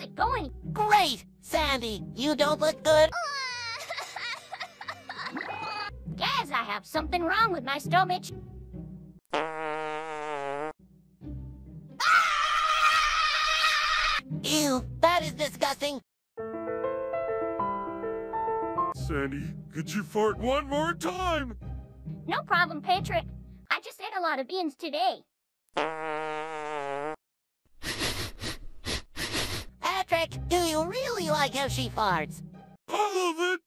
it going? Great! Sandy, you don't look good. Guess I have something wrong with my stomach. Ew, that is disgusting. Sandy, could you fart one more time? No problem, Patrick. I just ate a lot of beans today. Patrick, do you really like how she farts? All of it!